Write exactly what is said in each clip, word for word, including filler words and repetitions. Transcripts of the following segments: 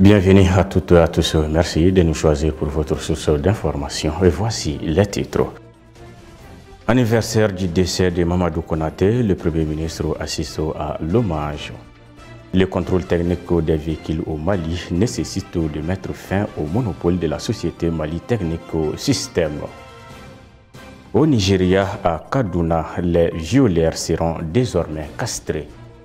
Bienvenue à toutes et à tous. Merci de nous choisir pour votre source d'information. Et voici les titres. Anniversaire du décès de Mamadou Konaté, le Premier ministre assiste à l'hommage. Le contrôle technique des véhicules au Mali nécessite de mettre fin au monopole de la société Mali Technico System. Au Nigeria, à Kaduna, les violeurs seront désormais castrés.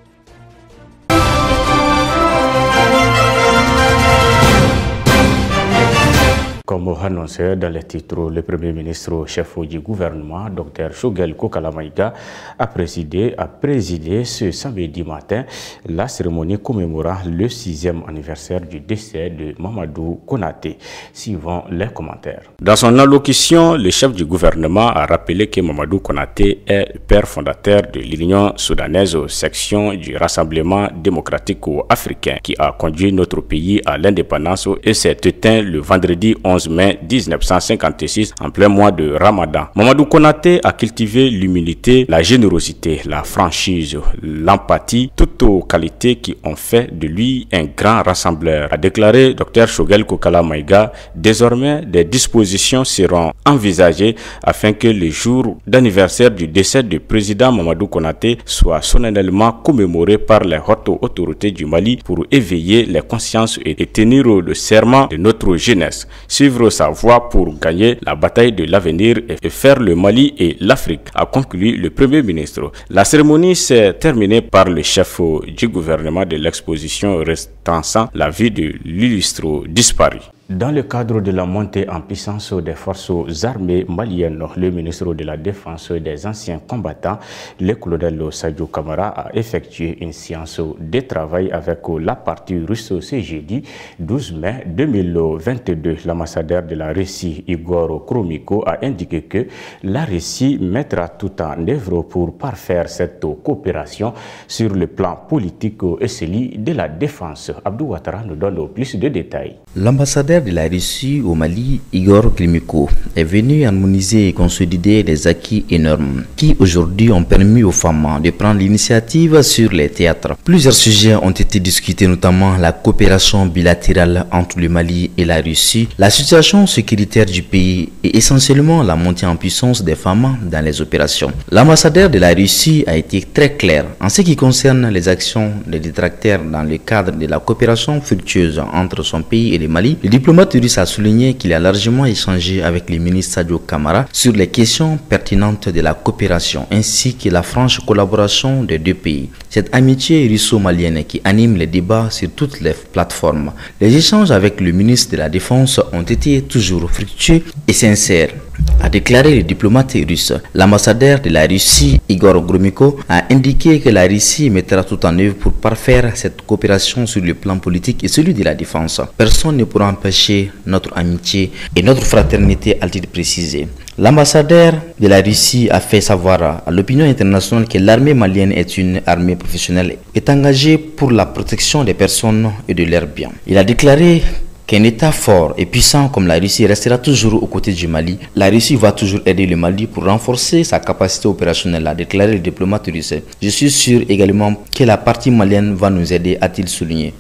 Comme annoncé dans les titres, le Premier ministre chef du gouvernement, Dr Choguel Kokala Maïga, a présidé, a présidé ce samedi matin la cérémonie commémorant le sixième anniversaire du décès de Mamadou Konaté. Suivant les commentaires. Dans son allocution, le chef du gouvernement a rappelé que Mamadou Konaté est le père fondateur de l'Union soudanaise section du Rassemblement démocratique africain qui a conduit notre pays à l'indépendance et s'est éteint le vendredi onze mai mille neuf cent cinquante-six en plein mois de Ramadan. Mamadou Konaté a cultivé l'humilité, la générosité, la franchise, l'empathie, toutes aux qualités qui ont fait de lui un grand rassembleur, a déclaré Dr Choguel Kokala Maïga. Désormais, des dispositions seront envisagées afin que le jour d'anniversaire du décès du président Mamadou Konaté soit solennellement commémoré par les hautes autorités du Mali pour éveiller les consciences et tenir le serment de notre jeunesse. Suivre sa voie pour gagner la bataille de l'avenir et faire le Mali et l'Afrique, a conclu le Premier ministre. La cérémonie s'est terminée par le chef du gouvernement de l'exposition restançant la vie de l'illustre disparu. Dans le cadre de la montée en puissance des forces armées maliennes, le ministre de la Défense et des anciens combattants, le colonel Sadio Kamara, a effectué une séance de travail avec la partie russe ce jeudi douze mai deux mille vingt-deux. L'ambassadeur de la Russie, Igor Kromiko, a indiqué que la Russie mettra tout en œuvre pour parfaire cette coopération sur le plan politique et celui de la défense. Abdou Ouattara nous donne plus de détails. L'ambassadeur de la Russie au Mali, Igor Kromiko, est venu harmoniser et consolider des acquis énormes qui aujourd'hui ont permis aux femmes de prendre l'initiative sur les théâtres. Plusieurs sujets ont été discutés, notamment la coopération bilatérale entre le Mali et la Russie, la situation sécuritaire du pays et essentiellement la montée en puissance des femmes dans les opérations. L'ambassadeur de la Russie a été très clair en ce qui concerne les actions des détracteurs dans le cadre de la coopération fructueuse entre son pays et le Mali. Le diplomate russe a souligné qu'il a largement échangé avec le ministre Sadio Kamara sur les questions pertinentes de la coopération ainsi que la franche collaboration des deux pays. Cette amitié russo-malienne qui anime les débats sur toutes les plateformes. Les échanges avec le ministre de la Défense ont été toujours fructueux et sincères, a déclaré le diplomate russe. L'ambassadeur de la Russie, Igor Kromiko, a indiqué que la Russie mettra tout en œuvre pour parfaire cette coopération sur le plan politique et celui de la défense. Personne ne pourra empêcher notre amitié et notre fraternité, a-t-il précisé. L'ambassadeur de la Russie a fait savoir à l'opinion internationale que l'armée malienne est une armée professionnelle et est engagée pour la protection des personnes et de leurs biens. Il a déclaré qu'un État fort et puissant comme la Russie restera toujours aux côtés du Mali. La Russie va toujours aider le Mali pour renforcer sa capacité opérationnelle, a déclaré le diplomate russe. Je suis sûr également que la partie malienne va nous aider, a-t-il souligné.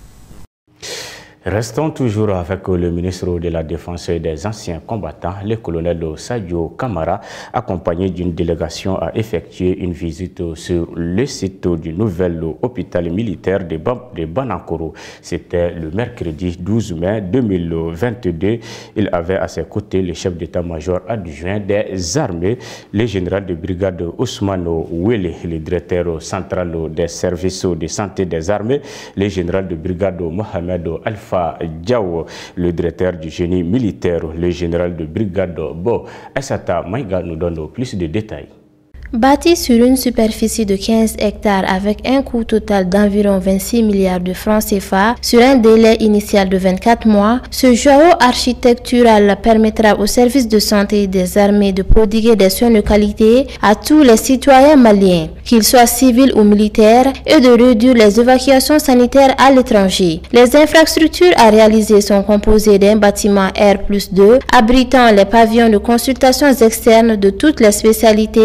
Restons toujours avec le ministre de la Défense et des anciens combattants, le colonel Sadio Kamara, accompagné d'une délégation, a effectué une visite sur le site du nouvel hôpital militaire de, de Banakoro. C'était le mercredi douze mai deux mille vingt-deux. Il avait à ses côtés le chef d'état-major adjoint des armées, le général de brigade Ousmane Wele, le directeur central des services de santé des armées, le général de brigade Mohamed Alpha Diaw, le directeur du génie militaire, le général de brigade Bo Essata Maïga nous donne plus de détails. Bâti sur une superficie de quinze hectares avec un coût total d'environ vingt-six milliards de francs C F A sur un délai initial de vingt-quatre mois, ce joyau architectural permettra aux services de santé des armées de prodiguer des soins de qualité à tous les citoyens maliens, qu'ils soient civils ou militaires, et de réduire les évacuations sanitaires à l'étranger. Les infrastructures à réaliser sont composées d'un bâtiment R plus deux abritant les pavillons de consultations externes de toutes les spécialités, d'un bâtiment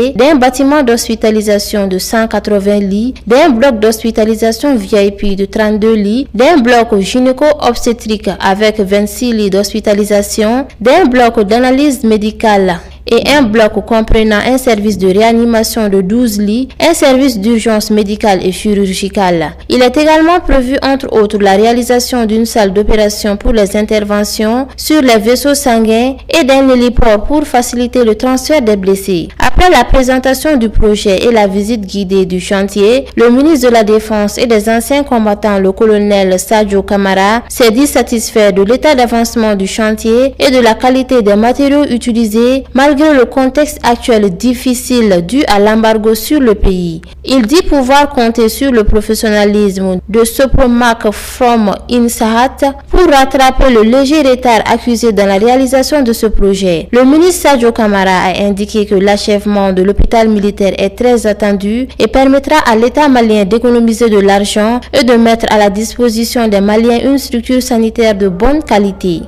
bâtiment d'hospitalisation de cent quatre-vingts lits, d'un bloc d'hospitalisation V I P de trente-deux lits, d'un bloc gynéco-obstétrique avec vingt-six lits d'hospitalisation, d'un bloc d'analyse médicale et un bloc comprenant un service de réanimation de douze lits, un service d'urgence médicale et chirurgicale. Il est également prévu entre autres la réalisation d'une salle d'opération pour les interventions sur les vaisseaux sanguins et d'un héliport pour faciliter le transfert des blessés. Après la présentation du projet et la visite guidée du chantier, le ministre de la Défense et des anciens combattants, le colonel Sadio Kamara, s'est dit satisfait de l'état d'avancement du chantier et de la qualité des matériaux utilisés malgré le contexte actuel difficile dû à l'embargo sur le pays. Il dit pouvoir compter sur le professionnalisme de Sopromac from Insahat pour rattraper le léger retard accusé dans la réalisation de ce projet. Le ministre Sadio Kamara a indiqué que l'achèvement de l'hôpital militaire est très attendu et permettra à l'État malien d'économiser de l'argent et de mettre à la disposition des Maliens une structure sanitaire de bonne qualité.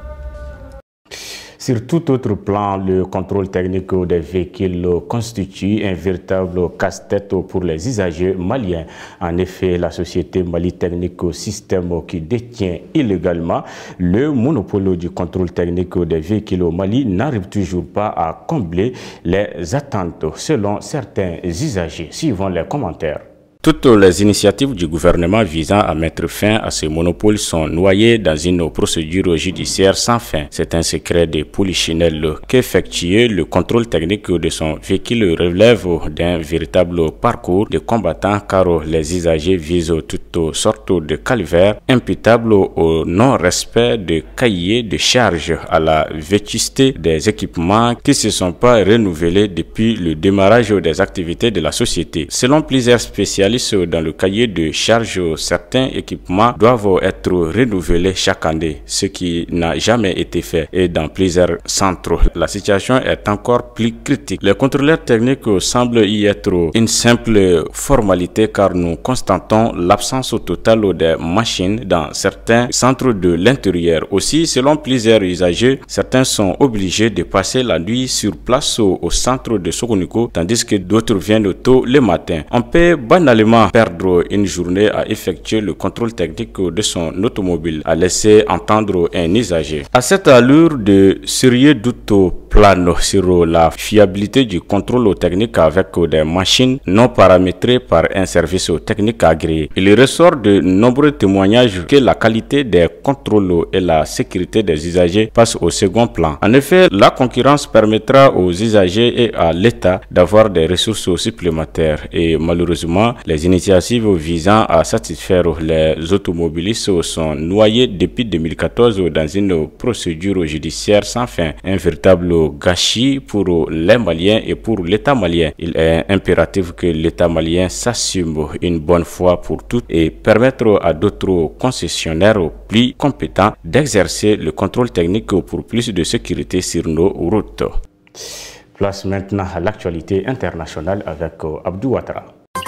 Sur tout autre plan, le contrôle technique des véhicules constitue un véritable casse-tête pour les usagers maliens. En effet, la société Mali Technique Système, qui détient illégalement le monopole du contrôle technique des véhicules au Mali, n'arrive toujours pas à combler les attentes selon certains usagers. Suivant les commentaires. Toutes les initiatives du gouvernement visant à mettre fin à ces monopoles sont noyées dans une procédure judiciaire sans fin. C'est un secret de polichinelle qu'effectuer le contrôle technique de son véhicule relève d'un véritable parcours de combattants car les usagers visent toutes sortes de calvaires imputables au non-respect de cahiers de charges, à la vétusté des équipements qui ne se sont pas renouvelés depuis le démarrage des activités de la société. Selon plusieurs spécialistes, dans le cahier de charges, certains équipements doivent être renouvelés chaque année, ce qui n'a jamais été fait. Et dans plusieurs centres, la situation est encore plus critique. Les contrôleurs techniques semblent y être une simple formalité car nous constatons l'absence totale des machines dans certains centres de l'intérieur. Aussi, selon plusieurs usagers, certains sont obligés de passer la nuit sur place au, au centre de Sokoniko, tandis que d'autres viennent tôt le matin. On peut banalement perdre une journée à effectuer le contrôle technique de son automobile, a laissé entendre un usager. À cette allure, de sérieux doutes planent sur la fiabilité du contrôle technique avec des machines non paramétrées par un service technique agréé. Il ressort de nombreux témoignages que la qualité des contrôles et la sécurité des usagers passent au second plan. En effet, la concurrence permettra aux usagers et à l'État d'avoir des ressources supplémentaires et malheureusement, les initiatives visant à satisfaire les automobilistes sont noyées depuis deux mille quatorze dans une procédure judiciaire sans fin. Un véritable gâchis pour les Maliens et pour l'État malien. Il est impératif que l'État malien s'assume une bonne fois pour toutes et permettre à d'autres concessionnaires plus compétents d'exercer le contrôle technique pour plus de sécurité sur nos routes. Place maintenant à l'actualité internationale avec Abdou Ouattara.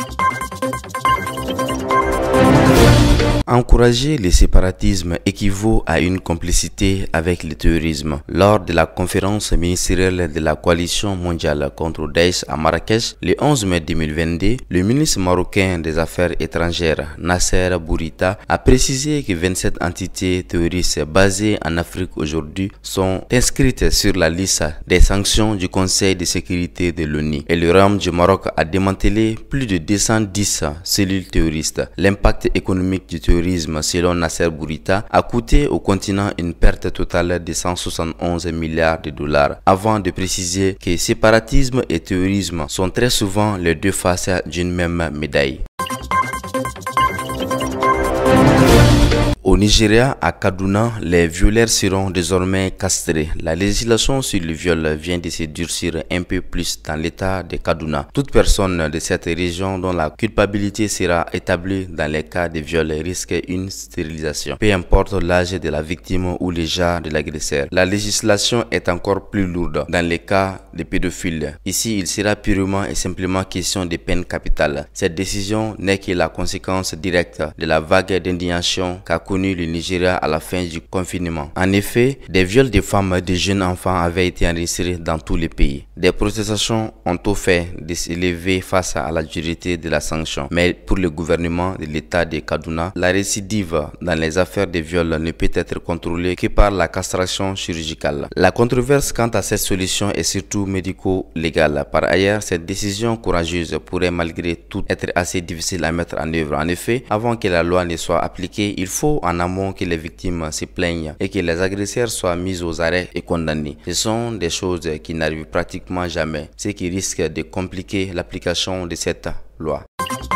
Encourager le séparatisme équivaut à une complicité avec le terrorisme. Lors de la conférence ministérielle de la coalition mondiale contre Daesh à Marrakech, le onze mai deux mille vingt-deux, le ministre marocain des Affaires étrangères, Nasser Bourita, a précisé que vingt-sept entités terroristes basées en Afrique aujourd'hui sont inscrites sur la liste des sanctions du Conseil de sécurité de l'ONU. Et le Royaume du Maroc a démantelé plus de deux cent dix cellules terroristes. L'impact économique du terrorisme, selon Nasser Bourita, a coûté au continent une perte totale de cent soixante-onze milliards de dollars, avant de préciser que séparatisme et terrorisme sont très souvent les deux faces d'une même médaille. Au Nigeria, à Kaduna, les violeurs seront désormais castrés. La législation sur le viol vient de se durcir un peu plus dans l'état de Kaduna. Toute personne de cette région dont la culpabilité sera établie dans les cas de viol risque une stérilisation, peu importe l'âge de la victime ou le genre de l'agresseur. La législation est encore plus lourde dans les cas de pédophiles. Ici, il sera purement et simplement question de peine capitale. Cette décision n'est que la conséquence directe de la vague d'indignation qu'a connue connu le Nigeria à la fin du confinement. En effet, des viols de femmes et de jeunes enfants avaient été enregistrés dans tous les pays. Des protestations ont tout fait de s'élever face à la dureté de la sanction. Mais pour le gouvernement de l'État de Kaduna, la récidive dans les affaires de viol ne peut être contrôlée que par la castration chirurgicale. La controverse quant à cette solution est surtout médico-légale. Par ailleurs, cette décision courageuse pourrait malgré tout être assez difficile à mettre en œuvre. En effet, avant que la loi ne soit appliquée, il faut en amont que les victimes se plaignent et que les agresseurs soient mis aux arrêts et condamnés. Ce sont des choses qui n'arrivent pratiquement jamais, ce qui risque de compliquer l'application de cette loi.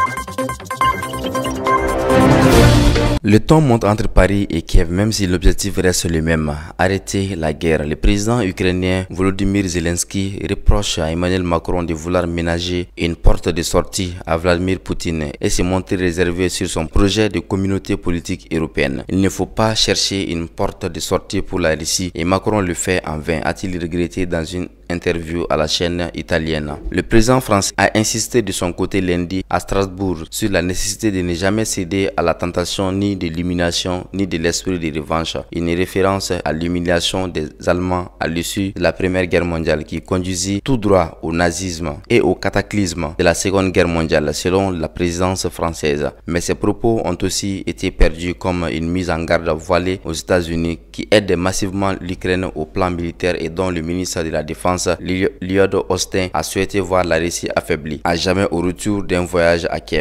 Le ton monte entre Paris et Kiev, même si l'objectif reste le même, arrêter la guerre. Le président ukrainien Volodymyr Zelensky reproche à Emmanuel Macron de vouloir ménager une porte de sortie à Vladimir Poutine et se montrer réservé sur son projet de communauté politique européenne. Il ne faut pas chercher une porte de sortie pour la Russie et Macron le fait en vain, a-t-il regretté dans une interview à la chaîne italienne. Le président français a insisté de son côté lundi à Strasbourg sur la nécessité de ne jamais céder à la tentation ni de l'humiliation ni de l'esprit de revanche. Une référence à l'humiliation des Allemands à l'issue de la Première Guerre mondiale qui conduisit tout droit au nazisme et au cataclysme de la Seconde Guerre mondiale selon la présidence française. Mais ces propos ont aussi été perdus comme une mise en garde voilée aux États-Unis qui aident massivement l'Ukraine au plan militaire et dont le ministre de la Défense Lloyd Austin a souhaité voir la Russie affaiblie, à jamais au retour d'un voyage à Kiev.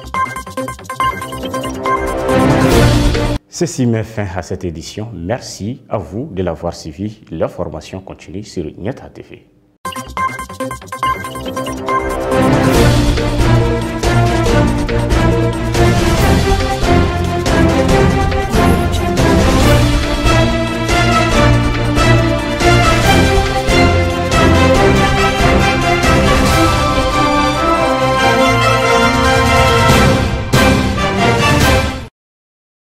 Ceci met fin à cette édition. Merci à vous de l'avoir suivi. L'information continue sur Nyata T V.